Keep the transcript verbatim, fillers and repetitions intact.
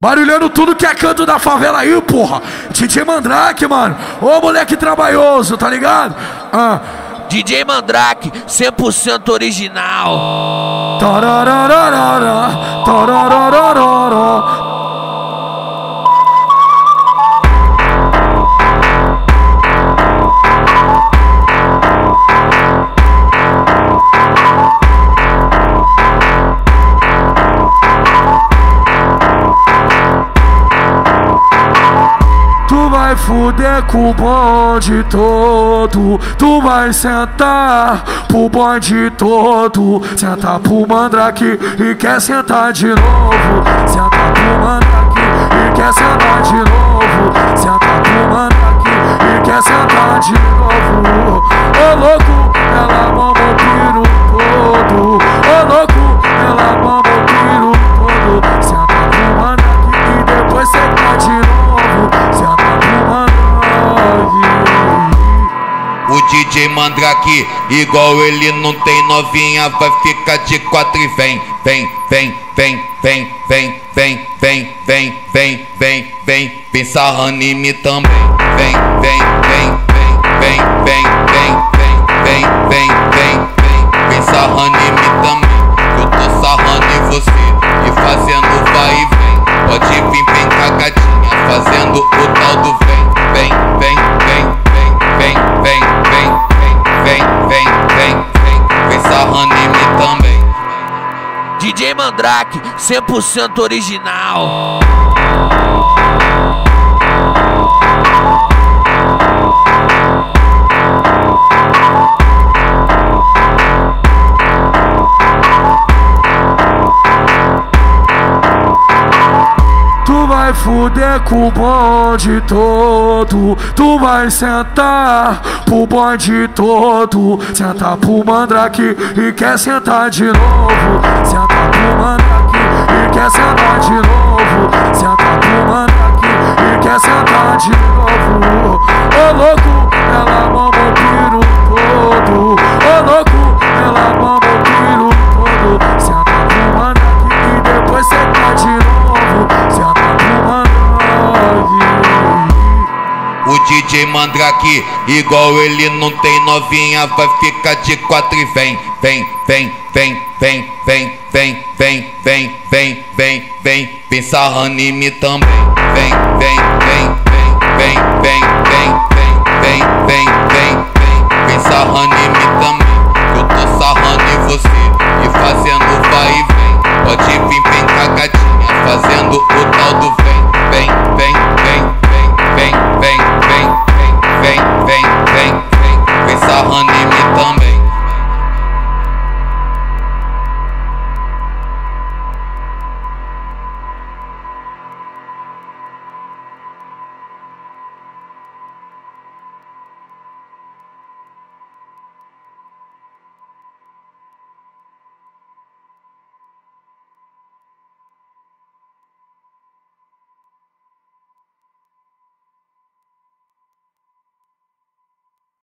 Barulhando tudo que é canto da favela aí, porra. D J Mandrake, mano. Ô moleque trabalhoso, tá ligado? Ah. D J Mandrake, cem por cento original. Tararararara, tararararara. Tu vai fuder com o bonde todo, tu vai sentar pro bonde todo. Senta pro Mandrake e quer sentar de novo. Senta pro Mandrake e quer sentar de novo. Senta pro Mandrake e quer sentar de novo. Ô louco, ela mama o piru todo. Ô louco, ela mama o piru todo. Senta pro Mandrake e depois senta de novo. O D J Mandrake, igual ele não tem novinha, vai ficar de quatro e vem, vem, vem, vem, vem, vem, vem, vem, vem, vem, vem, vem, vem sarrando em mim também. Vem, vem, vem, vem, vem, vem, vem, vem, vem, vem, vem, vem sarrando em mim também. Eu tô sarrando em você e fazendo vai e vem. Pode vir bem cagadinha, fazendo o tal do vem, vem, vem, vem, vem, vem, vem, vem, vem, vem, vem, vem, vem sarrando em mim também. D J Mandrake, cem por cento original. Tu vai fuder com o bonde todo, tu vai sentar pro bonde todo. Senta pro Mandrake e quer sentar de novo. Senta pro Mandrake e quer sentar de novo. Senta pro Mandrake e quer sentar de novo. Ô louco, ela mama o piru todo. Ô louco, ela mama o piru todo. Senta pro Mandrake e depois senta de novo. O D J Mandrake, igual ele não tem novinha, vai ficar de quatro e vem, vem, vem, vem, vem, vem, vem, vem, vem, vem, vem, vem, vem sarrando em mim também. Vem, vem, vem, vem, vem, vem, vem, vem, vem, vem, vem, vem sarrando em mim também. Eu tô sarrando em você e fazendo vai e vem. Pode vir bem cagadinha, fazendo o tal do